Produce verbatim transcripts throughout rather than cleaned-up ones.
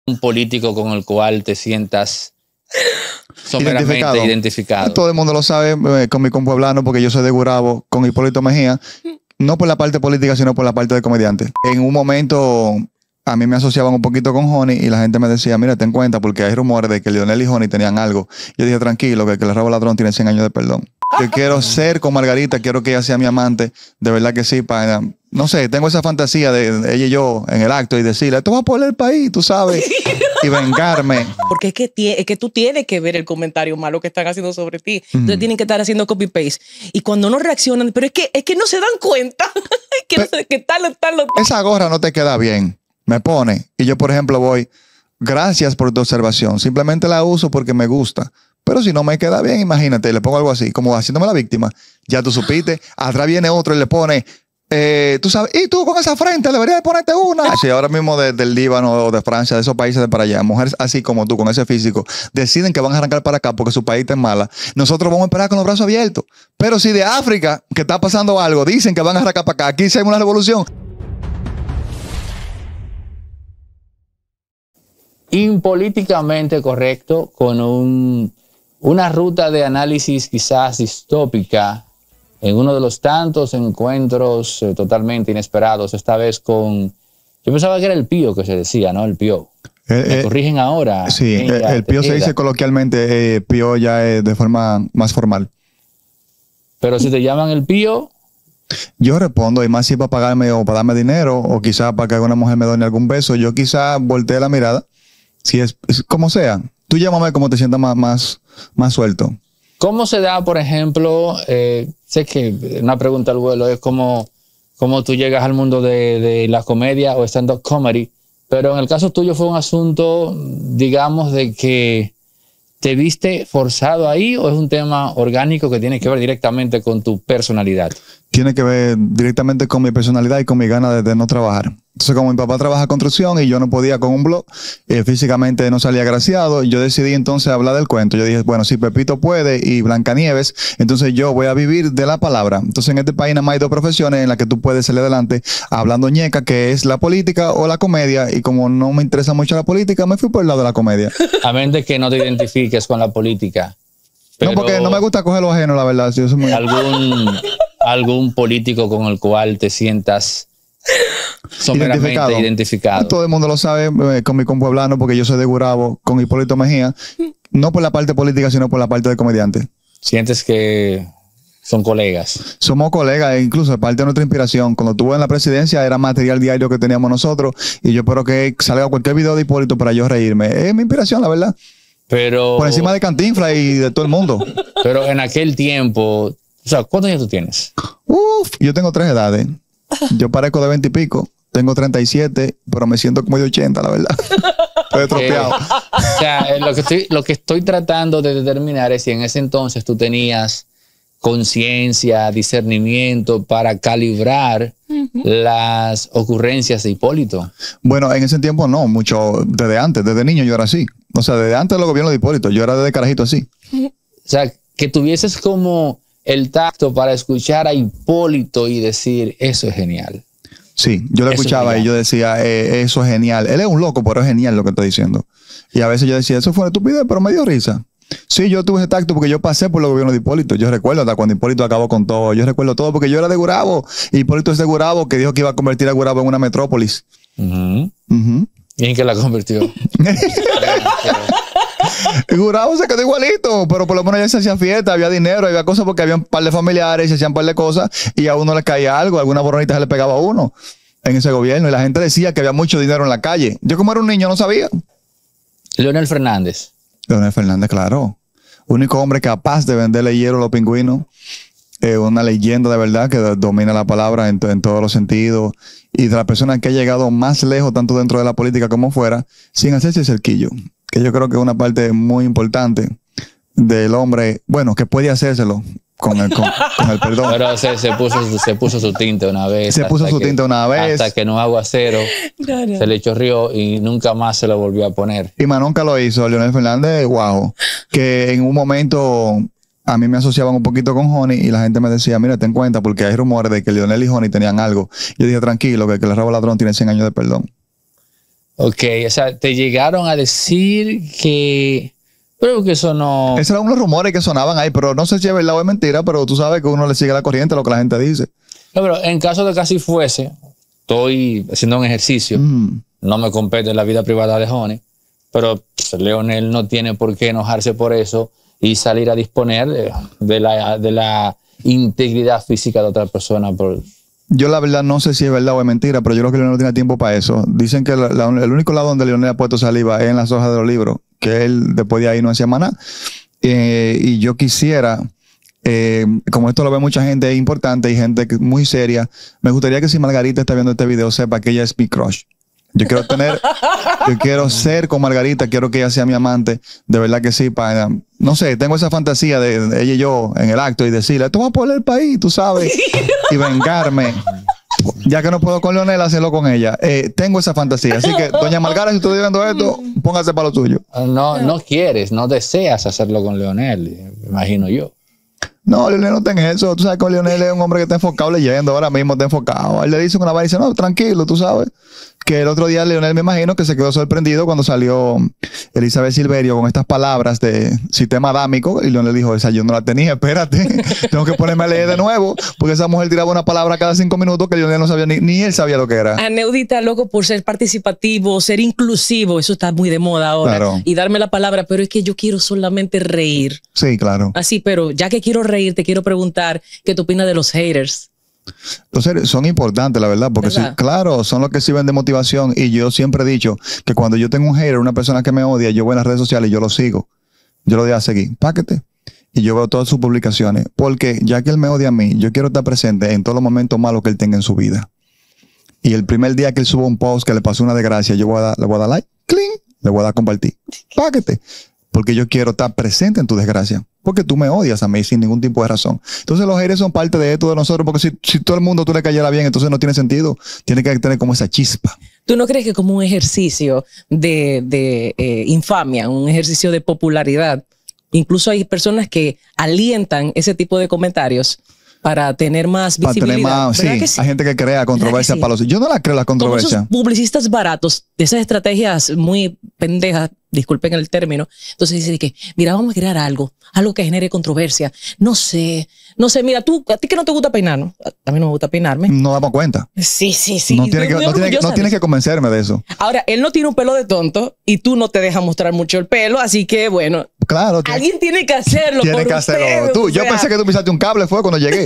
Un político con el cual te sientas someramente identificado. identificado. Todo el mundo lo sabe eh, con mi compueblano, porque yo soy de Gurabo, con Hipólito Mejía, no por la parte política, sino por la parte de comediante. En un momento a mí me asociaban un poquito con Honey y la gente me decía, mira, ten cuenta, porque hay rumores de que Lionel y Honey tenían algo. Yo dije, tranquilo, que el que le roba ladrón tiene cien años de perdón. Yo quiero ser con Margarita, quiero que ella sea mi amante, de verdad que sí, para, no sé, tengo esa fantasía de ella y yo en el acto y decirle, esto va a poner el país, tú sabes, y vengarme. Porque es que, es que tú tienes que ver el comentario malo que están haciendo sobre ti. Entonces mm. tienen que estar haciendo copy-paste. Y cuando no reaccionan, pero es que, es que no se dan cuenta que, no sé, que tal, tal, tal. Esa gorra no te queda bien, me pone. Y yo, por ejemplo, voy, gracias por tu observación, simplemente la uso porque me gusta. Pero si no me queda bien, imagínate, le pongo algo así, como haciéndome la víctima. Ya tú supiste, atrás viene otro y le pone, eh, tú sabes, y tú con esa frente deberías de ponerte una. Si ahora mismo de, del Líbano o de Francia, de esos países de para allá, mujeres así como tú, con ese físico, deciden que van a arrancar para acá porque su país está en mala, nosotros vamos a esperar con los brazos abiertos. Pero si de África, que está pasando algo, dicen que van a arrancar para acá, aquí se hay una revolución. Impolíticamente correcto, con un... una ruta de análisis quizás distópica en uno de los tantos encuentros eh, totalmente inesperados, esta vez con... Yo pensaba que era el pío que se decía, ¿no? El pío. Eh, Me eh, corrigen ahora. Sí, el, el pío se dice coloquialmente, eh, pío ya es de forma más formal. Pero si te llaman el pío... Yo respondo, y más si para pagarme o para darme dinero, o quizás para que alguna mujer me done algún beso, yo quizás voltee la mirada, si es, es como sea. Tú llámame como te sientas más, más, más suelto. ¿Cómo se da, por ejemplo, eh, sé que una pregunta al vuelo es cómo, cómo tú llegas al mundo de, de la comedia o stand-up comedy, pero en el caso tuyo fue un asunto, digamos, de que te viste forzado ahí, o es un tema orgánico que tiene que ver directamente con tu personalidad? Tiene que ver directamente con mi personalidad y con mi ganas de, de no trabajar. Entonces, como mi papá trabaja construcción y yo no podía con un blog, eh, físicamente no salía agraciado, yo decidí entonces hablar del cuento. Yo dije, bueno, si Pepito puede y Blancanieves, entonces yo voy a vivir de la palabra. Entonces, en este país nada más hay dos profesiones en las que tú puedes salir adelante hablando ñeca, que es la política o la comedia, y como no me interesa mucho la política, me fui por el lado de la comedia. A menos de que no te identifiques con la política. Pero no, porque no me gusta coger lo ajeno, la verdad. Yo soy muy... ¿Algún, algún político con el cual te sientas someramente identificado. identificado? Todo el mundo lo sabe eh, con mi compueblano, porque yo soy de Gurabo, con Hipólito Mejía, no por la parte política, sino por la parte de comediante. ¿Sientes que son colegas? Somos colegas, e incluso parte de nuestra inspiración. Cuando estuve en la presidencia era material diario que teníamos nosotros, y yo espero que salga cualquier video de Hipólito para yo reírme. Es mi inspiración, la verdad. Pero, por encima de Cantinflas y de todo el mundo. Pero en aquel tiempo, o sea, ¿cuántos años tú tienes? Uf, yo tengo tres edades. Yo parezco de veinte y pico. Tengo treinta y siete, pero me siento como de ochenta, la verdad. Estoy estropeado. Eh, o sea, lo que, estoy, lo que estoy tratando de determinar es si en ese entonces tú tenías conciencia, discernimiento para calibrar uh-huh. las ocurrencias de Hipólito. Bueno, en ese tiempo no, mucho desde antes, desde niño yo era así. O sea, desde antes de los gobiernos de Hipólito, yo era desde carajito así. O sea, que tuvieses como el tacto para escuchar a Hipólito y decir, eso es genial. Sí, yo lo escuchaba y yo decía, eh, eso es genial. Él es un loco, pero es genial lo que está diciendo. Y a veces yo decía, eso fue una estupidez, pero me dio risa. Sí, yo tuve ese tacto porque yo pasé por los gobiernos de Hipólito. Yo recuerdo hasta cuando Hipólito acabó con todo. Yo recuerdo todo porque yo era de Gurabo. Y Hipólito es de Gurabo, que dijo que iba a convertir a Gurabo en una metrópolis. Uh-huh. Uh-huh. ¿Y en qué la convirtió? Gurabo se quedó igualito, pero por lo menos ya se hacían fiestas, había dinero, había cosas porque había un par de familiares y se hacían un par de cosas y a uno le caía algo, alguna boronita se le pegaba a uno en ese gobierno y la gente decía que había mucho dinero en la calle. Yo como era un niño no sabía. Leonel Fernández. Leonel Fernández, claro. Único hombre capaz de venderle hierro a los pingüinos. Eh, una leyenda de verdad que domina la palabra en, en todos los sentidos y de la persona que ha llegado más lejos tanto dentro de la política como fuera sin hacerse cerquillo, que yo creo que es una parte muy importante del hombre, bueno, que puede hacérselo con el, con, con el perdón. Pero se, se, puso, se puso su tinte una vez. Se puso su que, tinte una vez. Hasta que no aguacero no, no. se le chorrió y nunca más se lo volvió a poner. Y más nunca lo hizo. Leonel Fernández, wow. Que en un momento a mí me asociaban un poquito con Honey y la gente me decía, mira, ten cuenta porque hay rumores de que Lionel y Honey tenían algo. Yo dije, tranquilo, que el que le roba ladrón tiene cien años de perdón. Ok, o sea, te llegaron a decir que... Pero que eso no... Esos eran unos rumores que sonaban ahí, pero no sé si es verdad o es mentira, pero tú sabes que uno le sigue la corriente a lo que la gente dice. No, pero en caso de que así fuese, estoy haciendo un ejercicio, Mm. no me compete la vida privada de Honey, pero pues, Leonel no tiene por qué enojarse por eso y salir a disponer de, de, la, de la integridad física de otra persona. Por... Yo la verdad no sé si es verdad o es mentira, pero yo creo que Leonel no tiene tiempo para eso. Dicen que la- la- el único lado donde Leonel ha puesto saliva es en las hojas de los libros, que él después de ahí no hacía más nada. Eh, y yo quisiera, eh, como esto lo ve mucha gente importante y gente que- muy seria, me gustaría que si Margarita está viendo este video sepa que ella es mi crush. Yo quiero tener, yo quiero ser con Margarita, quiero que ella sea mi amante, de verdad que sí, para, no sé, tengo esa fantasía de, de ella y yo en el acto y decirle, esto va a poner el país, tú sabes, y vengarme. Ya que no puedo con Leonel, hacerlo con ella. Eh, tengo esa fantasía. Así que, doña Margarita, si usted está viendo esto, póngase para lo suyo. No, no quieres, no deseas hacerlo con Leonel, me imagino yo. No, Leonel no está en eso. Tú sabes que Leonel es un hombre que está enfocado leyendo, ahora mismo está enfocado. Él le dice una vaina y dice, no, tranquilo, tú sabes. Que el otro día Leonel me imagino que se quedó sorprendido cuando salió Elizabeth Silverio con estas palabras de sistema adámico y Leonel dijo, esa yo no la tenía, espérate, tengo que ponerme a leer de nuevo porque esa mujer tiraba una palabra cada cinco minutos que Leonel no sabía, ni, ni él sabía lo que era. Aneudita, loco, por ser participativo, ser inclusivo, eso está muy de moda ahora. Claro. Y darme la palabra, pero es que yo quiero solamente reír. Sí, claro. Así, pero ya que quiero reír, te quiero preguntar qué tú opinas de los haters. Entonces son importantes, la verdad, porque ¿Verdad? sí, claro, son los que sirven de motivación y yo siempre he dicho que cuando yo tengo un hater, una persona que me odia, yo voy en las redes sociales y yo lo sigo. Yo lo voy a seguir, páquete. Y yo veo todas sus publicaciones, porque ya que él me odia a mí, yo quiero estar presente en todos los momentos malos que él tenga en su vida. Y el primer día que él suba un post que le pasó una desgracia, yo voy a dar, le voy a dar like, cling, le voy a dar compartir, páquete. Porque yo quiero estar presente en tu desgracia. Porque tú me odias a mí sin ningún tipo de razón. Entonces los haters son parte de esto de nosotros. Porque si, si todo el mundo tú le cayera bien, entonces no tiene sentido. Tiene que tener como esa chispa. ¿Tú no crees que como un ejercicio de, de eh, infamia, un ejercicio de popularidad, incluso hay personas que alientan ese tipo de comentarios para tener más Para visibilidad? tener más, sí, ¿Verdad que sí? hay gente que crea controversia sí? para los... Yo no la creo la Como controversia. esos publicistas baratos, de esas estrategias muy pendejas, disculpen el término. Entonces dice que, mira, vamos a crear algo, algo que genere controversia. No sé, no sé, mira, tú, a ti que no te gusta peinar, ¿no? A mí no me gusta peinarme. No damos cuenta. Sí, sí, sí. No tienes que, Estoy no muy tiene que- no orgullosa tienes de que convencerme de eso. eso. Ahora, él no tiene un pelo de tonto y tú no te dejas mostrar mucho el pelo, así que, bueno, Claro. tiene- alguien tiene que hacerlo Tienes por que hacerlo ustedes, tú. o Yo sea. pensé que tú pisaste un cable, fue cuando llegué.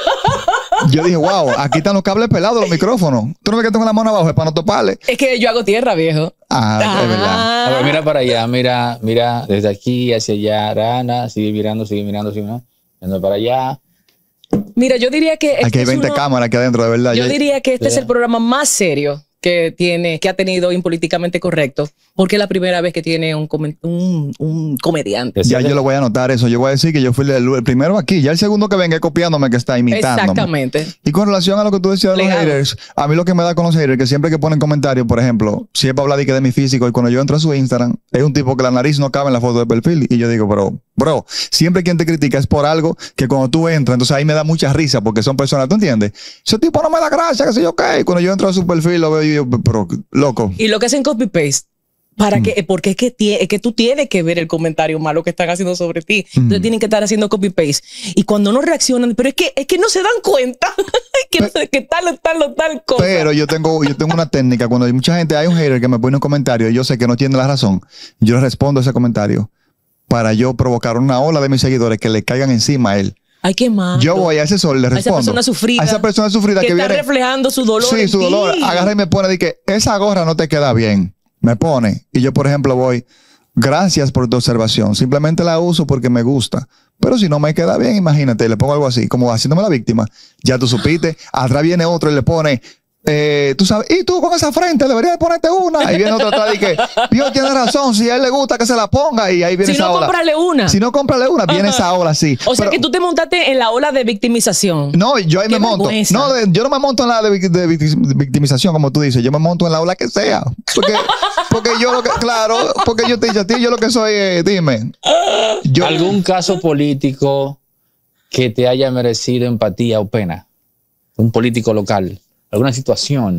Yo dije, wow, aquí están los cables pelados, los micrófonos. Tú no ves que tengo la mano abajo, es para no toparle. Es que yo hago tierra, viejo. Ah, es verdad. A ver, mira para allá, mira, mira, desde aquí hacia allá, Rana, sigue mirando, sigue mirando, sigue mirando, mirando para allá. Mira, yo diría que este Aquí hay es veinte uno- cámaras aquí adentro, de verdad. Yo Yo- diría que este es Ya. el programa más serio que tiene, que ha tenido Impolíticamente Correcto, porque es la primera vez que tiene un, comen- un, un comediante. Ya yo lo voy a anotar eso. Yo voy a decir que yo fui el, el primero aquí. Ya el segundo que venga es copiándome, que está imitándome. Exactamente. Y con relación a lo que tú decías de los Legado. haters, a mí lo que me da con los haters, que siempre que ponen comentarios, por ejemplo, si es para hablar de, que de mi físico, y cuando yo entro a su Instagram, es un tipo que la nariz no cabe en la foto de perfil. Y yo digo, bro, bro, siempre quien te critica es por algo que cuando tú entras, entonces ahí me da mucha risa porque son personas, ¿tú entiendes? Ese tipo no me da gracia, que sé yo qué. Y cuando yo entro a su perfil, lo veo y yo, pero, loco. Y lo que hacen copy-paste. Para Mm. que, porque es que, tie- es que tú tienes que ver el comentario malo que están haciendo sobre ti. Entonces Mm. tienen que estar haciendo copy-paste. Y cuando no reaccionan, pero es que, es que no se dan cuenta que, no sé, que tal, tal, tal cosa. Pero yo tengo, yo tengo una técnica. Cuando hay mucha gente, hay un hater que me pone un comentario y yo sé que no tiene la razón, yo le respondo a ese comentario para yo provocar una ola de mis seguidores que le caigan encima a él. Ay, qué mal. Yo voy a ese sol, le a esa respondo. persona sufrida. A esa persona sufrida que, que, está viene. reflejando su dolor. Sí, en su dolor. ti. Agarra y me pone de que esa gorra no te queda bien. Me pone. Y yo, por ejemplo, voy, gracias por tu observación. Simplemente la uso porque me gusta. Pero si no me queda bien, imagínate, le pongo algo así, como haciéndome la víctima. Ya tú supiste. Atrás viene otro y le pone, eh, tú sabes, y tú con esa frente deberías ponerte una. Ahí viene otro atrás y que, Dios tiene razón, si a él le gusta que se la ponga. Y ahí viene Si esa no, ola. cómprale una. Si no, cómprale una, viene esa ola así. O sea Pero- que tú te montaste en la ola de victimización. no, yo ahí Qué me monto. vergüenza. No, de- yo no me monto en la de, vic- de vic- victimización, como tú dices. Yo me monto en la ola que sea. Porque, porque yo lo que, claro, porque yo te digo a ti, yo lo que soy, eh, dime. Yo, ¿Algún caso político que te haya merecido empatía o pena? Un político local. ¿Alguna situación?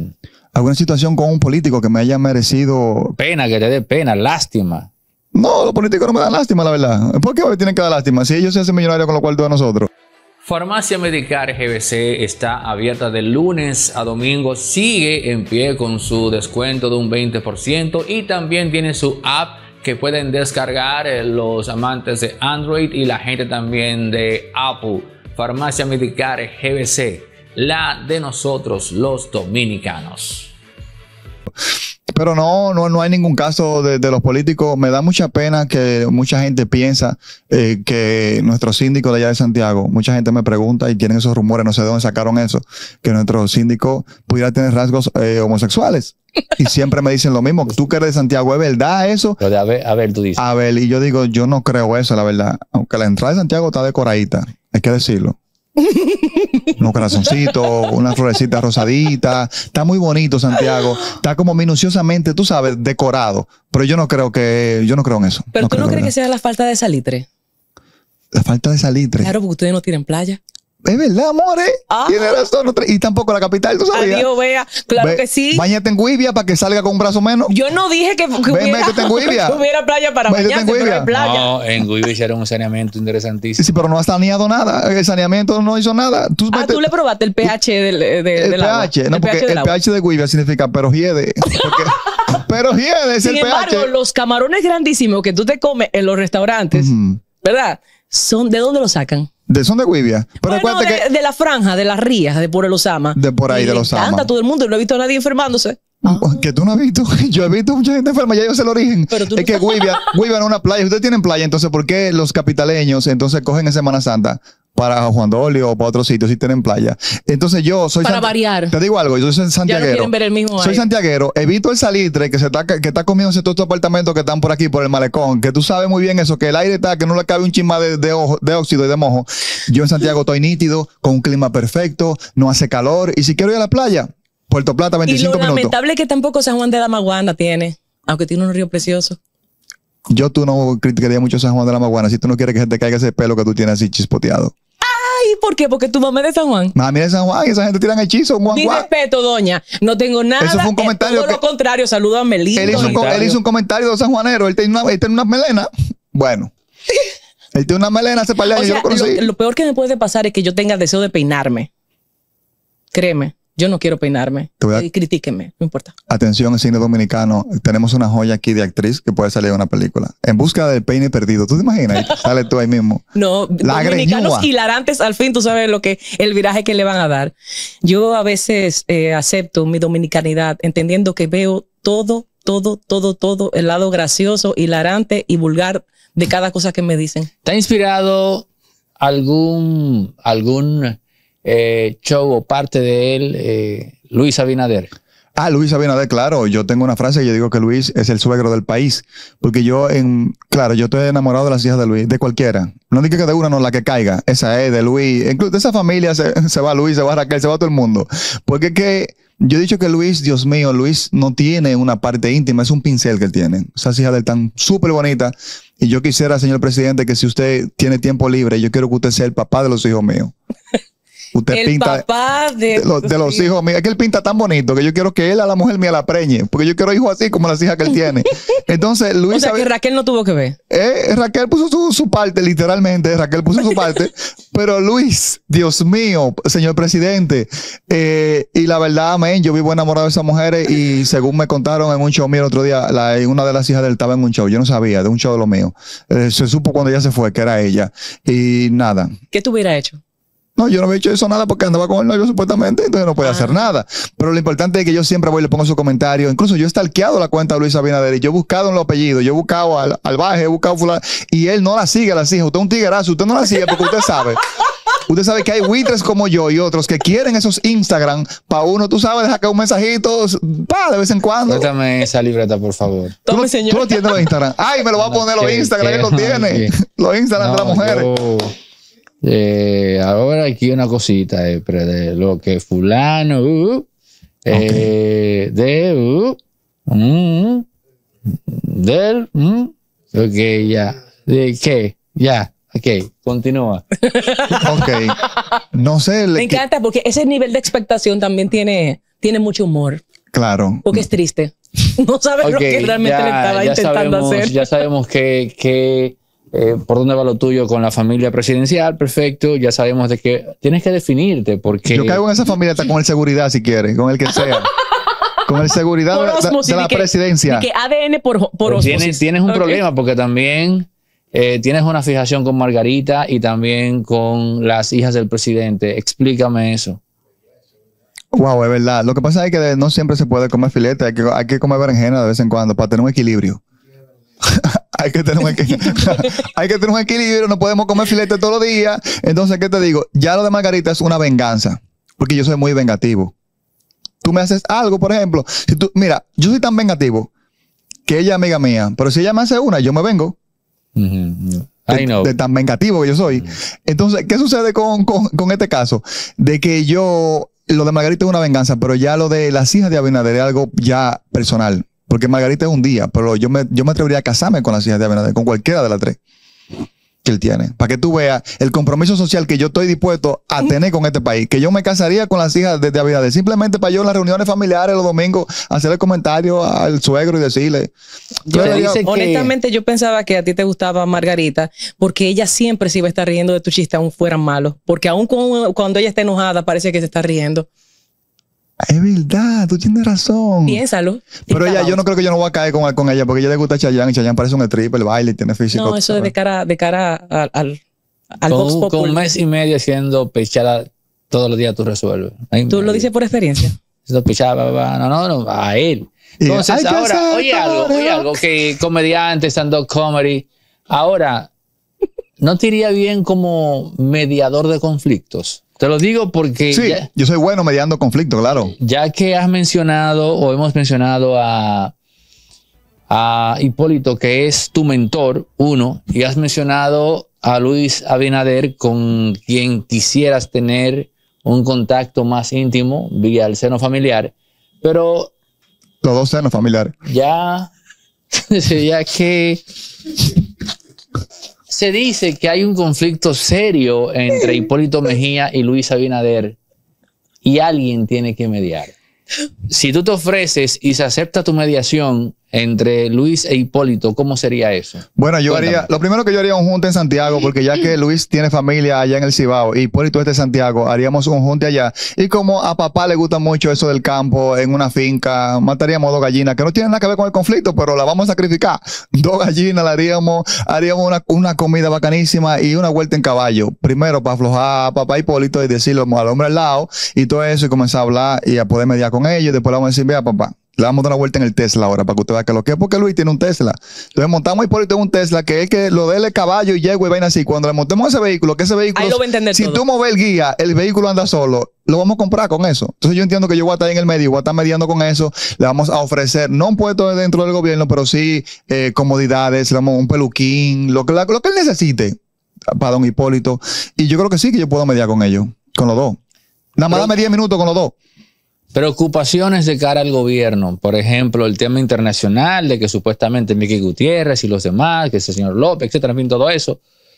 ¿Alguna situación con un político que me haya merecido? Pena, que te dé pena, lástima. No, los políticos no me dan lástima, la verdad. ¿Por qué me tienen que dar lástima? Si ellos se hacen millonarios con lo cual de nosotros. Farmacia Medicar G B C está abierta de lunes a domingo, sigue en pie con su descuento de un veinte por ciento y también tiene su app que pueden descargar los amantes de Android y la gente también de Apple. Farmacia Medicar G B C, la de nosotros los dominicanos. Pero no, no, no hay ningún caso de, de los políticos. Me da mucha pena que mucha gente piensa eh, que nuestro síndico de allá de Santiago, mucha gente me pregunta y tienen esos rumores, no sé de dónde sacaron eso, que nuestro síndico pudiera tener rasgos eh, homosexuales. Y siempre me dicen lo mismo, tú que eres de Santiago, ¿es verdad eso? Pero de a ver, a ver, tú dices. A ver, y yo digo, yo no creo eso, la verdad. Aunque la entrada de Santiago está decoradita, hay que decirlo. Unos corazoncitos, una florecita rosadita. Está muy bonito Santiago. Está como minuciosamente, tú sabes, decorado. Pero yo no creo que, yo no creo en eso. Pero no tú creo, no crees ¿verdad? que sea la falta de salitre. La falta de salitre. Claro, porque ustedes no tienen playa. Es verdad, amores. Ah. Tienes razón. no tra- Y tampoco la capital, ¿tú sabías? Adiós, vea. Claro Ve, que sí. Báñate en Guivia para que salga con un brazo menos. Yo no dije que, que Ven, hubiera, métete en Guivia. que hubiera playa para Métete en bañarse, pero Guivia. hay playa. No, en Guibi hicieron un saneamiento interesantísimo. Sí, pero no ha saneado nada. El saneamiento no hizo nada. Tú Ah, vete- tú le probaste el pH del, de, el del agua. pH, no, porque del el agua. pH de Guivia significa pero hiede. Porque- pero hiede es Sin el embargo, pH. los camarones grandísimos que tú te comes en los restaurantes, Ujú. ¿verdad? Son, ¿de dónde los sacan? De son de Guivia. Pero Bueno, acuérdate de, que de la franja, de las rías, de por el Osama. De por ahí, Y de le los Osama. encanta a todo el mundo. No he visto a nadie enfermándose. que tú no has visto. Yo he visto mucha gente enferma, ya yo sé el origen. Pero tú Es no- que Guivia, Guivia no es una playa. Ustedes tienen playa, entonces ¿por qué los capitaleños entonces cogen en Semana Santa para Juan Dolio o para otros sitios si tienen playa? Entonces yo soy Para sant- variar. Te digo algo, yo soy Ya no santiaguero. quieren ver el mismo Soy ahí. santiaguero, evito el salitre que se está, que está comiéndose todos estos apartamentos que están por aquí, por el malecón, que tú sabes muy bien eso, que el aire está, que no le cabe un chisma de, de, ojo- de óxido y de mojo. Yo en Santiago estoy nítido, con un clima perfecto, no hace calor, y si quiero ir a la playa, Puerto Plata, Y lo veinticinco minutos. lamentable es que tampoco San Juan de la Maguana tiene, aunque tiene un río precioso. Yo tú no criticaría mucho San Juan de la Maguana si tú no quieres que se te caiga ese pelo que tú tienes así chispoteado. Ay, ¿por qué? Porque tu mamá es de San Juan. Ah, mira San Juan, esa gente tiran hechizos, un guan, Mi guan. respeto, doña. No tengo nada. Eso fue un es comentario todo que- lo contrario. Saludo a Melito. Él hizo, un, co- él hizo un comentario de San Juanero, él tiene una, él tiene una melena. Bueno, él tiene una melena hace par de O años, yo sea, lo conocí. lo, lo peor que me puede pasar es que yo tenga deseo de peinarme. Créeme, yo no quiero peinarme. Te voy a- Y critíquenme, no importa. Atención, cine dominicano. Tenemos una joya aquí de actriz que puede salir en una película. En busca del peine perdido. ¿Tú te imaginas? Y sale tú ahí mismo. No, La dominicanos greñúa. hilarantes, al fin tú sabes lo que, el viraje que le van a dar. Yo a veces eh, acepto mi dominicanidad, entendiendo que veo todo, todo, todo, todo, el lado gracioso, hilarante y vulgar de cada cosa que me dicen. ¿Te ha inspirado algún, algún eh, show o parte de él, eh, Luis Abinader? Ah, Luis Abinader, claro. Yo tengo una frase que yo digo que Luis es el suegro del país. Porque yo, en, claro, yo estoy enamorado de las hijas de Luis, de cualquiera. No diga que de una, no, la que caiga. Esa es de Luis. Incluso de esa familia se, se va Luis, se va Raquel, se va todo el mundo. Porque es que yo he dicho que Luis, Dios mío, Luis no tiene una parte íntima, es un pincel que él tiene. Esas hijas de él están súper bonitas. Y yo quisiera, señor presidente, que si usted tiene tiempo libre, yo quiero que usted sea el papá de los hijos míos. Usted El pinta papá de, de, los, de los hijos míos. Es que él pinta tan bonito que yo quiero que él a la mujer mía la preñe. Porque yo quiero hijos así como las hijas que él tiene. Entonces, Luis... O sea, que sabe- Raquel no tuvo que ver. eh, Raquel puso su, su parte, literalmente. Raquel puso su parte. Pero Luis, Dios mío, señor presidente. eh, y la verdad, amén, yo vivo enamorado de esas mujeres. Y según me contaron en un show mío el otro día, la, una de las hijas de él estaba en un show. Yo no sabía, de un show de lo mío. Eh, se supo cuando ella se fue que era ella. Y nada. ¿Qué tú hubieras hecho? No, yo no había hecho eso nada porque andaba con el novio supuestamente, entonces no podía Ah. hacer nada. Pero lo importante es que yo siempre voy y le pongo su comentario. Incluso yo he stalkeado la cuenta de Luis Abinader y yo he buscado en los apellidos, yo he buscado al, al Baje, he buscado fulano, y él no la sigue a las hijas. Usted es un tiguerazo, usted no la sigue porque usted sabe. Usted sabe que hay buitres como yo y otros que quieren esos Instagram para uno, tú sabes, dejar caer un mensajito, pa, de vez en cuando. Cuéntame esa libreta, por favor. Tú, Tome, lo- señor. tú lo tienes los Instagram. Ay, me lo va a poner los ¿Qué? Instagram, ¿Qué? él lo tiene. ¿Qué? Los Instagram de las No, mujeres. yo, eh, ahora aquí una cosita eh, pero de lo que fulano uh, eh, de uh, mm, del mm, ok, ya. ¿De qué? Ya. Ok, continúa. Ok. No sé. le- Me encanta porque ese nivel de expectación también tiene, tiene mucho humor. Claro. Porque es triste. No sabes Ok, lo que realmente ya- le estaba ya intentando sabemos, hacer. Ya sabemos que, que eh, por dónde va lo tuyo con la familia presidencial, perfecto. Ya sabemos de que tienes que definirte porque Yo caigo en esa familia hasta con el seguridad si quieres, con el que sea. Con el seguridad Por de, de- osmosis, de di la que- presidencia. di que A D N por, por Pero osmosis. tienes, tienes un Ok. problema porque también eh, tienes una fijación con Margarita y también con las hijas del presidente. Explícame eso. Wow, es verdad. Lo que pasa es que de- no siempre se puede comer filete, hay que, hay que comer berenjena de vez en cuando para tener un equilibrio. hay, que tener un equi- hay que tener un equilibrio, no podemos comer filete todos los días. Entonces, ¿qué te digo? Ya lo de Margarita es una venganza, porque yo soy muy vengativo. Tú me haces algo, por ejemplo, si tú, mira, yo soy tan vengativo que ella es amiga mía, pero si ella me hace una, yo me vengo. Ujú. De, I know. de tan vengativo que yo soy. Entonces, ¿qué sucede con, con, con este caso? De que yo, lo de Margarita es una venganza, pero ya lo de las hijas de Abinader es algo ya personal. Porque Margarita es un día, pero yo me, yo me atrevería a casarme con las hijas de Abinader, con cualquiera de las tres que él tiene. Para que tú veas el compromiso social que yo estoy dispuesto a tener con este país. Que yo me casaría con las hijas de, de Abinader. Simplemente para yo en las reuniones familiares los domingos hacerle comentario al suegro y decirle. Yo, Te dice que- honestamente, yo pensaba que a ti te gustaba Margarita porque ella siempre se iba a estar riendo de tu chiste, aún fueran malos. Porque aún con- cuando ella está enojada, parece que se está riendo. Es verdad, tú tienes razón. Piénsalo. Pero ella, Está yo no creo que yo no voy a caer con, con ella porque ella le gusta Chayanne y Chayanne parece un stripper, el baile y tiene físico. No, eso es de cara, de cara al, al, al Vox Con, con Populi. un mes y medio haciendo pechada todos los días tú resuelves. Ay, Tú lo María. dices por experiencia. Esto pichaba, ba, ba, no, no, no, a él. Y Entonces, hay que ahora, hacer oye algo, todo. oye algo, que comediante, stand-up comedy. Ahora, ¿no te iría bien como mediador de conflictos? Te lo digo porque Sí, ya, yo soy bueno mediando conflicto, claro. ya que has mencionado o hemos mencionado a, a Hipólito, que es tu mentor, uno, y has mencionado a Luis Abinader, con quien quisieras tener un contacto más íntimo vía el seno familiar, pero Los dos senos familiares. ya, ya que se dice que hay un conflicto serio entre Hipólito Mejía y Luis Abinader y alguien tiene que mediar. Si tú te ofreces y se acepta tu mediación entre Luis e Hipólito, ¿cómo sería eso? Bueno, yo Cuéntame. haría, lo primero que yo haría un junte en Santiago, porque ya que Luis tiene familia allá en el Cibao y Hipólito es de Santiago, haríamos un junte allá. Y como a papá le gusta mucho eso del campo, en una finca, mataríamos dos gallinas, que no tienen nada que ver con el conflicto, pero la vamos a sacrificar. Dos gallinas la haríamos, haríamos una, una comida bacanísima y una vuelta en caballo. Primero para aflojar a papá Hipólito y decirlo al hombre al lado y todo eso y comenzar a hablar y a poder mediar con ellos. Y después le vamos a decir, vea papá, le vamos a dar una vuelta en el Tesla ahora para que usted vea que lo que es, porque Luis tiene un Tesla. Entonces montamos a Hipólito en un Tesla que es que lo déle caballo y yegua y vaina así. Cuando le montemos ese vehículo, que ese vehículo, Ahí lo va a entender si todo. tú moves el guía, el vehículo anda solo, lo vamos a comprar con eso. Entonces yo entiendo que yo voy a estar ahí en el medio, voy a estar mediando con eso. Le vamos a ofrecer, no un puesto dentro del gobierno, pero sí eh, comodidades, le damos un peluquín, lo que, lo que él necesite para don Hipólito. Y yo creo que sí que yo puedo mediar con ellos, con los dos. Nada más Pero- dame diez minutos con los dos. Preocupaciones de cara al gobierno, por ejemplo, el tema internacional de que supuestamente Miki Gutiérrez y los demás, que ese señor López, etcétera, en fin, todo eso,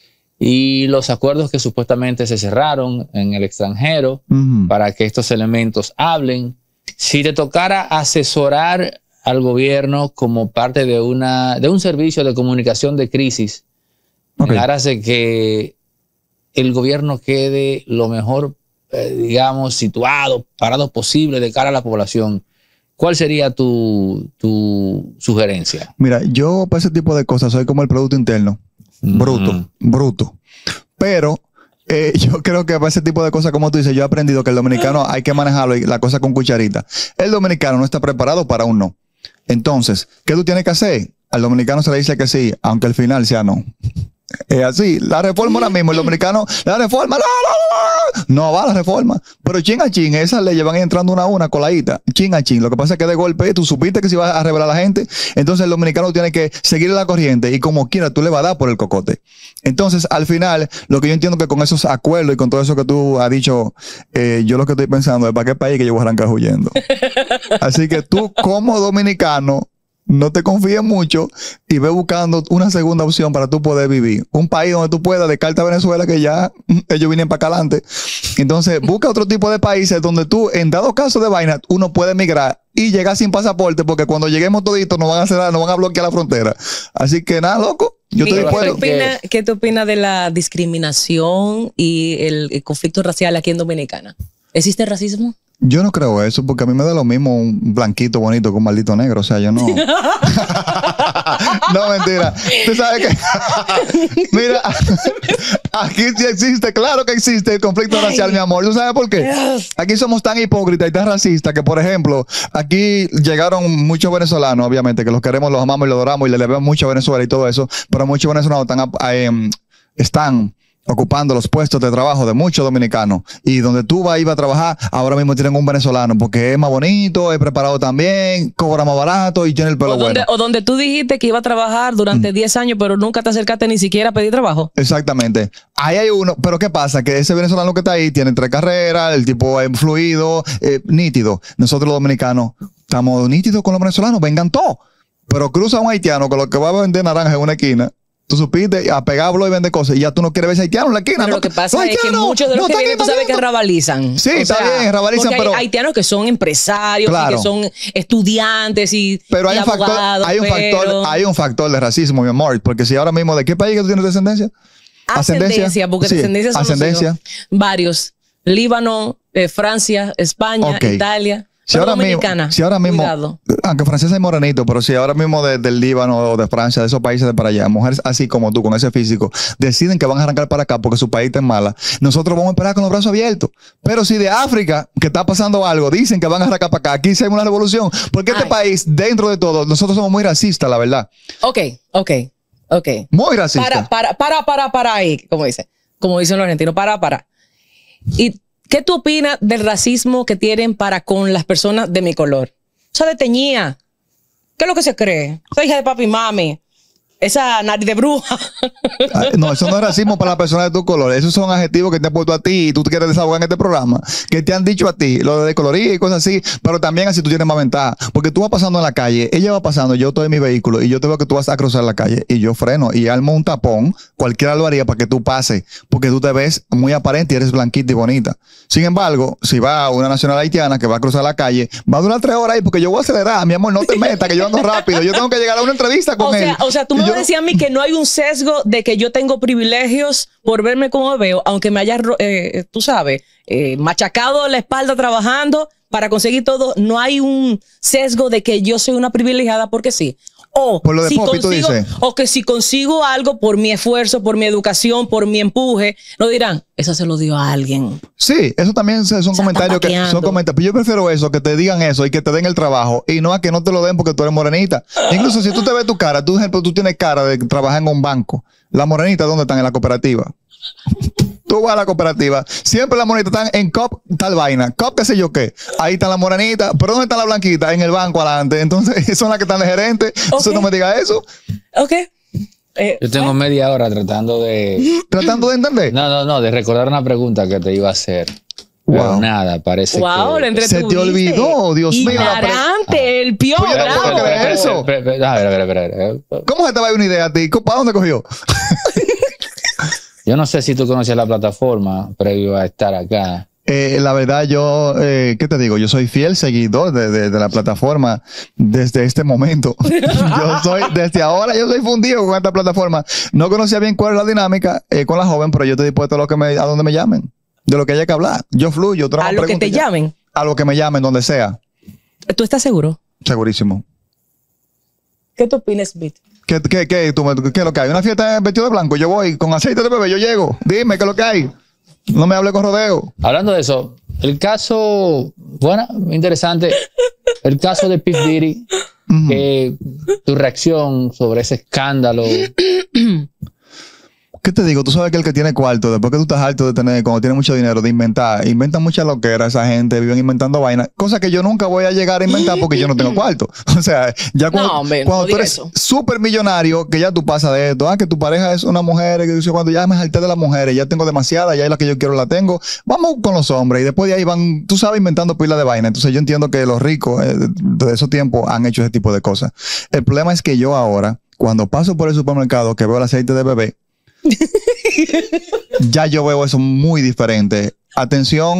y los acuerdos que supuestamente se cerraron en el extranjero Ujú. para que estos elementos hablen. Si te tocara asesorar al gobierno como parte de una de un servicio de comunicación de crisis, Ok. en aras de que el gobierno quede lo mejor, eh, digamos, situado, parado posible de cara a la población, ¿cuál sería tu, tu sugerencia? Mira, yo para ese tipo de cosas soy como el producto interno. Bruto, Ujú. bruto. Pero eh, yo creo que para ese tipo de cosas, como tú dices, yo he aprendido que el dominicano hay que manejarlo y la cosa con cucharita. El dominicano no está preparado para un no. Entonces, ¿qué tú tienes que hacer? Al dominicano se le dice que sí, aunque al final sea no. Es así. La reforma ahora mismo, el dominicano, la reforma, no, no, no, no va la reforma. Pero chin a chin, esas leyes van entrando una a una, coladita, chin a chin. Lo que pasa es que de golpe tú supiste que se iba a revelar a la gente, entonces el dominicano tiene que seguir la corriente y como quiera tú le vas a dar por el cocote. Entonces, al final, lo que yo entiendo que con esos acuerdos y con todo eso que tú has dicho, eh, yo lo que estoy pensando es para qué país que yo voy a arrancar huyendo. Así que tú, como dominicano, no te confíes mucho y ve buscando una segunda opción para tú poder vivir. Un país donde tú puedas, descarta Venezuela, que ya mm, ellos vienen para acá adelante. Entonces, busca otro tipo de países donde tú, en dado caso de vaina, uno puede emigrar y y llegar sin pasaporte, porque cuando lleguemos toditos nos van a cerrar, nos van a bloquear la frontera. Así que nada, loco. Yo estoy Miguel, ¿qué, dispuesto. te opina, ¿Qué te opina de la discriminación y el, el conflicto racial aquí en Dominicana? ¿Existe racismo? Yo no creo eso, porque a mí me da lo mismo un blanquito bonito que un maldito negro. O sea, yo no. No, mentira. Tú sabes que. Mira, aquí sí existe, claro que existe el conflicto racial, mi amor. ¿Tú sabes por qué? Aquí somos tan hipócritas y tan racistas que, por ejemplo, aquí llegaron muchos venezolanos, obviamente, que los queremos, los amamos y los adoramos y le debemos mucho a Venezuela y todo eso, pero muchos venezolanos están. Eh, están ocupando los puestos de trabajo de muchos dominicanos. Y donde tú vas, ibas a trabajar, ahora mismo tienen un venezolano porque es más bonito, es preparado también, cobra más barato y tiene el pelo o donde, bueno. O donde tú dijiste que iba a trabajar durante diez años, pero nunca te acercaste ni siquiera a pedir trabajo. Exactamente. Ahí hay uno, pero ¿qué pasa? Que ese venezolano que está ahí tiene tres carreras, el tipo es fluido, eh, nítido. Nosotros los dominicanos estamos nítidos con los venezolanos, vengan todos. Pero cruza un haitiano con lo que va a vender naranja en una esquina. Tú supiste a pegarlo y vender cosas y ya tú no quieres ver ese haitiano en la esquina. Pero no, lo que pasa no, es que muchos de los no que vienen, tú sabes que invadiendo. rabalizan. Sí, O está sea, bien, rabalizan, porque hay pero- haitianos que son empresarios, Claro. y que son estudiantes y, Pero hay y un factor, abogados, hay un pero- factor, hay un factor de racismo, mi amor, porque si ahora mismo, ¿de qué país que tú tienes descendencia? Ascendencia, porque Sí, descendencia son los ascendencia. hijos. Varios. Líbano, eh, Francia, España, Ok. Italia. Si Pero ahora, mismo, dominicana. si ahora mismo, Cuidado. aunque francés hay morenito, pero si ahora mismo de- del Líbano o de Francia, de esos países de para allá, mujeres así como tú, con ese físico, deciden que van a arrancar para acá porque su país está en mala, nosotros vamos a esperar con los brazos abiertos. Pero si de África, que está pasando algo, dicen que van a arrancar para acá, aquí se hay una revolución. Porque este Ay. país, dentro de todo, nosotros somos muy racistas, la verdad. Ok, ok, ok. Muy racistas. Para, para, para, para, para ahí, como dice. Como dicen los argentinos, para, para. ¿Y qué tú opinas del racismo que tienen para con las personas de mi color? Esa de teñía. ¿Qué es lo que se cree? Esa hija de papi y mami. Esa nariz de bruja. Ah, no, eso no es racismo para la persona de tu color. Esos son adjetivos que te han puesto a ti y tú te quieres desahogar en este programa. Que te han dicho a ti, lo de coloría y cosas así. Pero también así tú tienes más ventaja. Porque tú vas pasando en la calle, ella va pasando, yo estoy en mi vehículo y yo te veo que tú vas a cruzar la calle y yo freno y armo un tapón. Cualquiera lo haría para que tú pases. Porque tú te ves muy aparente y eres blanquita y bonita. Sin embargo, si va una nacional haitiana que va a cruzar la calle, va a durar tres horas ahí porque yo voy a acelerar. Mi amor, no te metas, que yo ando rápido. Yo tengo que llegar a una entrevista con O él. sea, o sea, tú me Y vas yo- a decir a mí que no hay un sesgo de que yo tengo privilegios por verme como veo, aunque me haya, ro- eh, tú sabes, eh, machacado la espalda trabajando para conseguir todo. No hay un sesgo de que yo soy una privilegiada porque sí. O, Por lo de si Poppy, tú consigo, dices. o que si consigo algo por mi esfuerzo, por mi educación, por mi empuje, no dirán, eso se lo dio a alguien. Sí, eso también se- son sea, comentarios que tapaqueando. son comentarios. Pero yo prefiero eso, que te digan eso y que te den el trabajo y no a que no te lo den porque tú eres morenita. Incluso si tú te ves tu cara, tú, por ejemplo, tú tienes cara de trabajar en un banco. Las morenitas, ¿dónde están? En la cooperativa. Tú vas a la cooperativa, siempre las morenitas están en C O P, tal vaina. C O P, qué sé yo qué. Ahí están las morenitas. ¿Pero dónde está la blanquita? En el banco adelante. Entonces, son las que están de gerente. Entonces, Ok. no me diga eso. Ok. Eh, Yo tengo media hora tratando de. Tratando de entender. No, no, no, de recordar una pregunta que te iba a hacer. Pero Wow. nada, parece wow, que. lo Se te entretuviste. olvidó, Dios mío. Ignorante, el pío, Pues yo no bravo. puedo creer eso. Espera, espera, espera, a ver, a ver, a ver, a ver. ¿Cómo se te va a ir una idea a ti? ¿Para dónde cogió? Yo no sé si tú conoces la plataforma previo a estar acá. Eh, la verdad, yo, eh, ¿qué te digo? Yo soy fiel seguidor de, de- de la plataforma desde este momento. Yo soy, desde ahora, yo soy fundido con esta plataforma. No conocía bien cuál es la dinámica eh, con la joven, pero yo estoy dispuesto a lo que me, a donde me llamen, de lo que haya que hablar. Yo fluyo. tú no A me lo que preguntes te ya. llamen. A lo que me llamen, donde sea. ¿Tú estás seguro? Segurísimo. ¿Qué tú opinas, Bit? ¿Qué, qué, qué, tú me- qué es lo que hay? ¿Una fiesta vestido de blanco? Yo voy con aceite de bebé, yo llego. Dime, ¿qué es lo que hay? No me hable con rodeo. Hablando de eso, el caso, bueno, interesante, el caso de P. Diddy, Ujú. que tu reacción sobre ese escándalo. ¿Qué te digo? Tú sabes que el que tiene cuarto, después que tú estás harto de tener, cuando tiene mucho dinero, de inventar, inventan muchas loqueras, esa gente, viven inventando vainas, cosas que yo nunca voy a llegar a inventar porque yo no tengo cuarto. O sea, ya cuando, No, hombre, cuando no tú diga eres eso. súper millonario, que ya tú pasas de esto, ah, que tu pareja es una mujer, que dice, cuando ya me harté de las mujeres, ya tengo demasiada, ya es la que yo quiero la tengo, vamos con los hombres y después de ahí van, tú sabes, inventando pilas de vainas. Entonces yo entiendo que los ricos eh, de esos tiempos han hecho ese tipo de cosas. El problema es que yo ahora, cuando paso por el supermercado, que veo el aceite de bebé, ya yo veo eso muy diferente. Atención,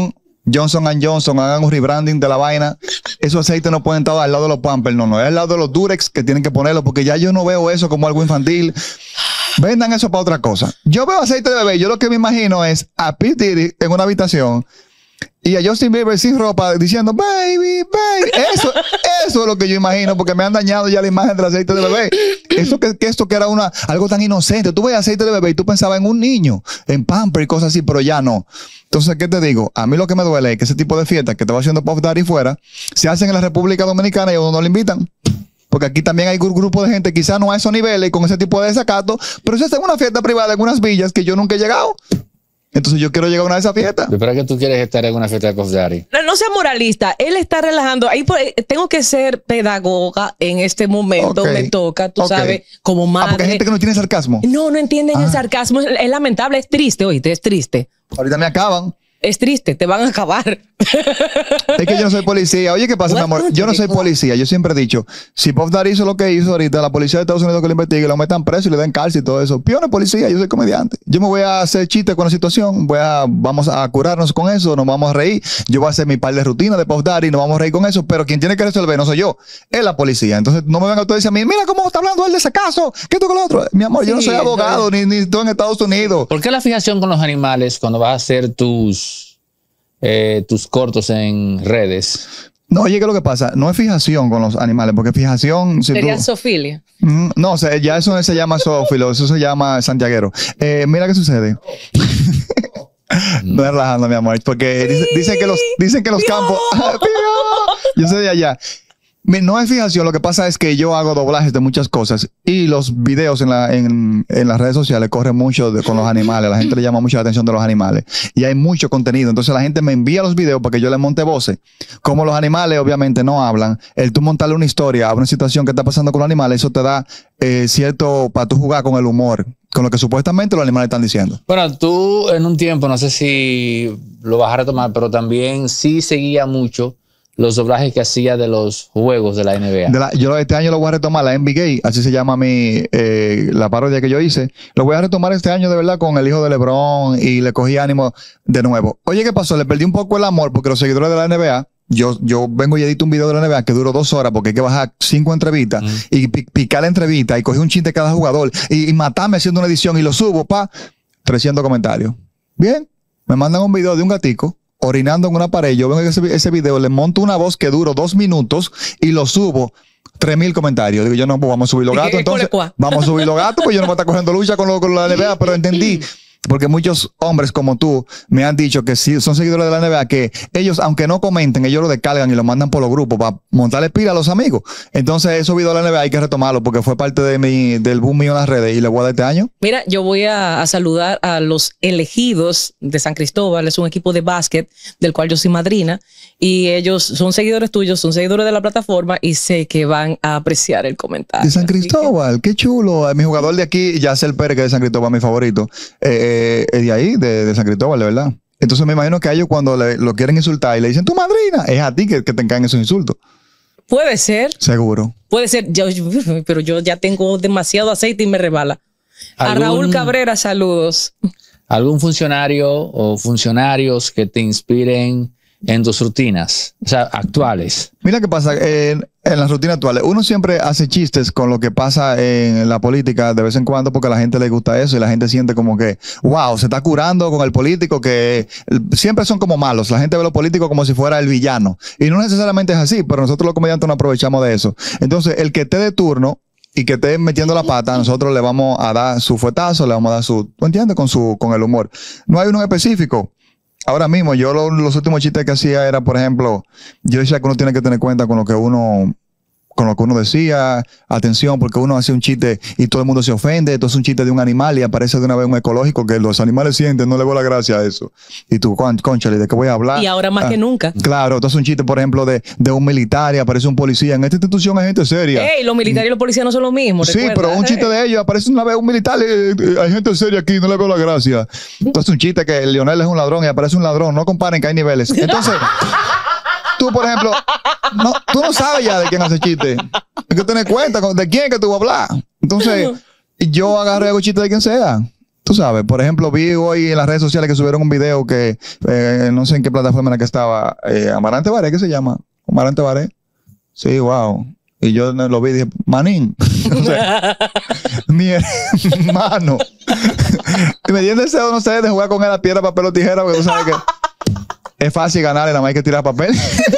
Johnson and Johnson, hagan un rebranding de la vaina. Esos aceites no pueden estar al lado de los Pampers, no, no, es al lado de los Durex que tienen que ponerlo, porque ya yo no veo eso como algo infantil. Vendan eso para otra cosa. Yo veo aceite de bebé, yo lo que me imagino es a P. Diddy en una habitación y a Justin Bieber sin ropa diciendo baby, baby. Eso, eso es lo que yo imagino, porque me han dañado ya la imagen del aceite de bebé. Eso que, que esto que era una, algo tan inocente. Tú ves aceite de bebé y tú pensabas en un niño, en Pamper y cosas así, pero ya no. Entonces, ¿qué te digo? A mí lo que me duele es que ese tipo de fiestas que te va haciendo Puff Daddy fuera, se hacen en la República Dominicana y a uno no le invitan. Porque aquí también hay un grupo de gente, quizás no a esos niveles y con ese tipo de desacato, pero se hace una fiesta privada en unas villas que yo nunca he llegado. Entonces yo quiero llegar a una de esas fiestas. ¿Para qué tú quieres estar en una fiesta de Puff Daddy? No, no sea moralista. Él está relajando. Ahí por- tengo que ser pedagoga en este momento. Ok. Me toca, tú Ok. sabes, como Ah, porque hay madre. gente que no tiene sarcasmo. No, no entienden Ah. el sarcasmo. Es, es lamentable, es triste, oíste, es triste. Ahorita me acaban. Es triste, te van a acabar. Es que yo no soy policía. Oye, ¿qué pasa, mi amor? Yo no soy policía. Yo siempre he dicho, si Puff Daddy hizo lo que hizo ahorita, la policía de Estados Unidos que lo investigue, lo metan preso y le den cárcel y todo eso. Yo no soy policía, yo soy comediante. Yo me voy a hacer chistes con la situación, voy a, vamos a curarnos con eso, nos vamos a reír. Yo voy a hacer mi par de rutina de Puff Daddy, nos vamos a reír con eso, pero quien tiene que resolver no soy yo, es la policía. Entonces no me vengan ustedes a decir a mí, mira cómo está hablando él de ese caso, que esto con lo otro. Mi amor, yo no Sí, soy abogado, ni, ni estoy en Estados Unidos. ¿Por qué la fijación con los animales cuando vas a hacer tus, eh, tus cortos en redes? No, oye, ¿qué es lo que pasa? No es fijación con los animales, porque fijación... Si Sería tú- zoofilia. Mm, No, o sea, ya eso no se llama zoófilo, eso se llama santiaguero. Eh, mira qué sucede. No es relajando, mi amor, porque dice- dicen que los, dicen que los campos. Yo soy de allá. Mi- No es fijación, lo que pasa es que yo hago doblajes de muchas cosas y los videos en, la, en, en las redes sociales corren mucho de- con los animales. La gente le llama mucho la atención de los animales y hay mucho contenido. Entonces la gente me envía los videos para que yo le monte voces. Como los animales obviamente no hablan, el tú montarle una historia a una situación que está pasando con los animales, eso te da eh, cierto para tú jugar con el humor, con lo que supuestamente los animales están diciendo. Bueno, tú en un tiempo, no sé si lo vas a retomar, pero también sí seguía mucho los doblajes que hacía de los juegos de la N B A. De la- yo este año lo voy a retomar, la N B A, así se llama mi, eh, la parodia que yo hice. Lo voy a retomar este año de verdad con el hijo de LeBron y le cogí ánimo de nuevo. Oye, ¿qué pasó? Le perdí un poco el amor porque los seguidores de la N B A, yo, yo vengo y edito un video de la N B A que duró dos horas porque hay que bajar cinco entrevistas Mm. y pi- picar la entrevista y coger un chiste de cada jugador y, y matarme haciendo una edición y lo subo, pa, trescientos comentarios. Bien, me mandan un video de un gatico orinando en una pared. Yo vengo ese, ese video, le monto una voz que duro dos minutos y lo subo. Tres mil comentarios. Digo yo, no, pues vamos a subir los ¿Y qué- gatos. qué Entonces, cuál es cuál? vamos a subir los gatos, pues yo no me está cogiendo lucha con, lo, con la N B A, pero entendí. Porque muchos hombres como tú me han dicho que sí, son seguidores de la N B A, que ellos, aunque no comenten, ellos lo descargan y lo mandan por los grupos para montarle pila a los amigos. Entonces, esos videos de la N B A hay que retomarlo porque fue parte de mi, del boom mío en las redes y le voy a dar este año. Mira, yo voy a, a saludar a los elegidos de San Cristóbal. Es un equipo de básquet del cual yo soy madrina y ellos son seguidores tuyos, son seguidores de la plataforma y sé que van a apreciar el comentario. De San Así que- Cristóbal, qué chulo. Mi jugador de aquí, Yacel Pérez, que es de San Cristóbal, mi favorito, eh, eh, es de ahí, de, de San Cristóbal, de verdad. Entonces me imagino que a ellos cuando le- lo quieren insultar y le dicen tu madrina, es a ti que, que te caen esos insultos. Puede ser, Seguro. puede ser, yo, pero yo ya tengo demasiado aceite y me rebala. A ¿Algún- Raúl Cabrera, saludos. ¿Algún funcionario o funcionarios que te inspiren en tus rutinas, o sea, actuales? Mira qué pasa en, en las rutinas actuales. Uno siempre hace chistes con lo que pasa en la política de vez en cuando porque a la gente le gusta eso y la gente siente como que, wow, se está curando con el político, que siempre son como malos. La gente ve a los políticos como si fuera el villano. Y no necesariamente es así, pero nosotros los comediantes no aprovechamos de eso. Entonces, el que esté de turno y que esté metiendo la pata, nosotros le vamos a dar su fuetazo, le vamos a dar su, ¿tú entiendes? Con su, con el humor. No hay uno en específico. Ahora mismo, yo lo- los últimos chistes que hacía era, por ejemplo, yo decía que uno tiene que tener cuenta con lo que uno, con lo que uno decía, atención, porque uno hace un chiste y todo el mundo se ofende, entonces es un chiste de un animal y aparece de una vez un ecológico que los animales sienten, no le veo la gracia a eso. Y tú, con- cónchale, ¿de qué voy a hablar? Y ahora más Ah, que nunca. Claro, entonces un chiste, por ejemplo, de, de un militar y aparece un policía. En esta institución hay gente seria. Ey, los militares y los policías no son lo mismo. Sí, recuerda, pero un ¿eh? chiste de ellos, aparece una vez un militar, eh, eh, hay gente seria aquí, no le veo la gracia. Entonces un chiste que Lionel es un ladrón y aparece un ladrón, no comparen que hay niveles. Entonces, tú, por ejemplo, no, tú no sabes ya de quién hace chiste. Hay que tener cuenta con- de quién que tú vas a hablar. Entonces, yo agarro y hago chiste de quien sea. Tú Tú sabes, por ejemplo, vi hoy en las redes sociales que subieron un video que eh, no sé en qué plataforma en la que estaba, eh, Amarante Baré, ¿qué se llama? Amarante Baré. Sí, wow. Y yo lo vi y dije, manín. O sea, mi hermano. Y me dio el deseo, no sé, de jugar con él a piedra, papel o tijera, porque tú sabes que es fácil ganarle, nada más hay que tirar papel.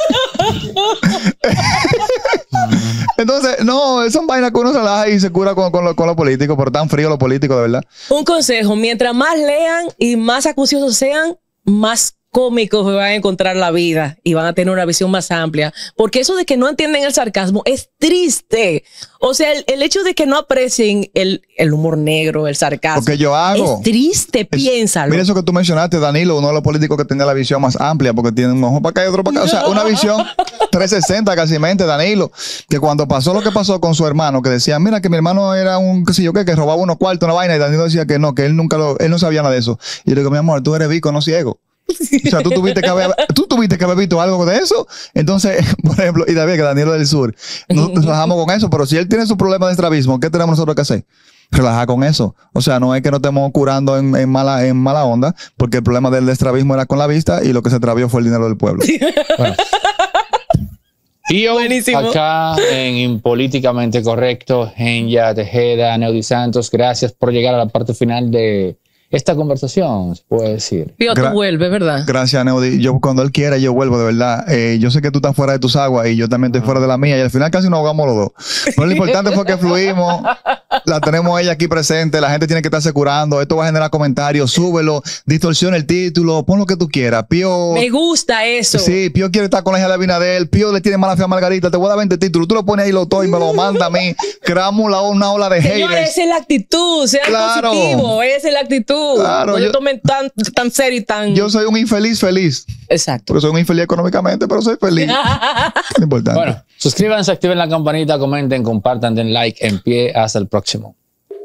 Entonces, no, son vainas que uno se relaja y se cura con, con, lo, con lo político, pero tan frío lo político, de verdad. Un consejo, mientras más lean y más acuciosos sean, más cómicos van a encontrar la vida y van a tener una visión más amplia. Porque eso de que no entienden el sarcasmo es triste. O sea, el, el hecho de que no aprecien el, el humor negro, el sarcasmo. Porque yo hago. Es triste, es, piénsalo. Mira eso que tú mencionaste, Danilo, uno de los políticos que tenía la visión más amplia, porque tiene un ojo para acá y otro para acá. O sea, una visión trescientos sesenta casi mente, Danilo. Que cuando pasó lo que pasó con su hermano, que decía, mira que mi hermano era un, qué sé yo qué, que robaba unos cuartos, una vaina, y Danilo decía que no, que él nunca lo, él no sabía nada de eso. Y yo le digo, mi amor, tú eres bico, no ciego. O sea, tú tuviste que haber, tú tuviste que haber visto algo de eso. Entonces, por ejemplo, y David, que Danilo del Sur, nos, nos relajamos con eso, pero si él tiene su problema de estrabismo, ¿qué tenemos nosotros que hacer? Relajar con eso. O sea, no es que nos estemos curando en, en, mala, en mala onda, porque el problema del estrabismo era con la vista y lo que se extravió fue el dinero del pueblo. Bueno. Y yo, Buenísimo. acá en Políticamente Correcto, Genya Tejeda, Neudi Santos, gracias por llegar a la parte final de esta conversación, se puede decir. Pío, tú vuelves, ¿verdad? Gracias, Neudi. Yo cuando él quiera, yo vuelvo, de verdad. Eh, yo sé que tú estás fuera de tus aguas y yo también estoy fuera de la mía y al final casi nos ahogamos los dos. Pero lo importante fue que fluimos, la tenemos ella aquí presente, la gente tiene que estarse curando, esto va a generar comentarios, súbelo, distorsiona el título, pon lo que tú quieras. Pío... Me gusta eso. Sí, Pío quiere estar con la hija de Abinadel, Pío le tiene mala fe a Margarita, te voy a dar veinte títulos, tú lo pones ahí lo todo y me lo manda a mí, creamos la, una ola de haters. Señores, esa es la actitud, sean Claro. positivos, esa es la actitud. Claro, no yo- lo tomen tan, tan serio y tan... Yo soy un infeliz feliz, Exacto. porque soy un infeliz económicamente, pero soy feliz. Es importante. Bueno, suscríbanse, activen la campanita, comenten, compartan, den like, en pie. Hasta el próximo.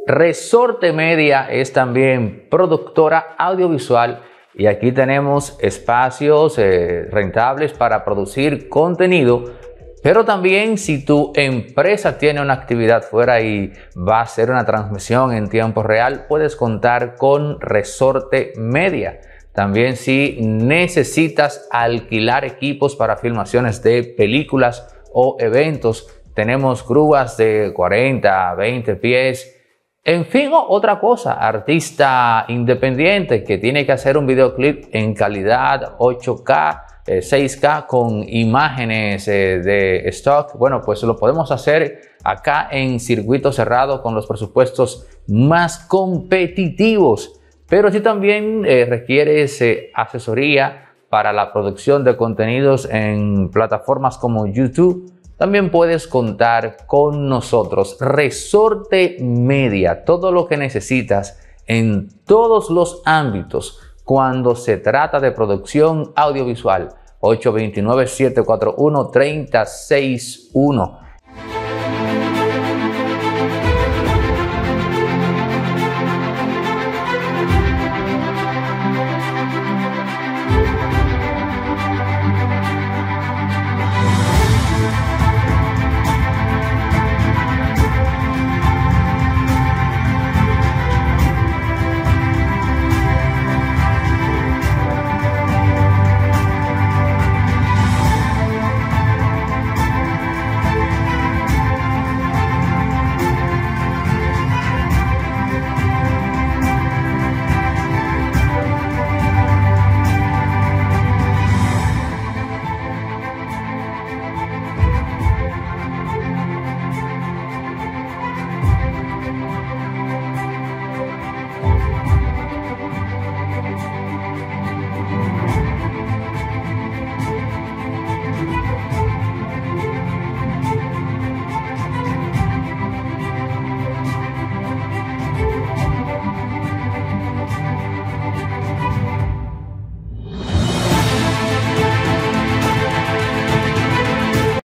Resorte Media es también productora audiovisual y aquí tenemos espacios eh, rentables para producir contenido, pero también si tu empresa tiene una actividad fuera y va a hacer una transmisión en tiempo real, puedes contar con Resorte Media. También si necesitas alquilar equipos para filmaciones de películas o eventos, tenemos grúas de cuarenta, veinte pies. En fin, otra cosa, artista independiente que tiene que hacer un videoclip en calidad ocho K, eh, seis K con imágenes eh, de stock, bueno, pues lo podemos hacer acá en circuito cerrado con los presupuestos más competitivos. Pero si también eh, requieres eh, asesoría para la producción de contenidos en plataformas como YouTube, también puedes contar con nosotros. Resorte Media, todo lo que necesitas en todos los ámbitos cuando se trata de producción audiovisual. ocho dos nueve, siete cuatro uno, tres cero seis uno.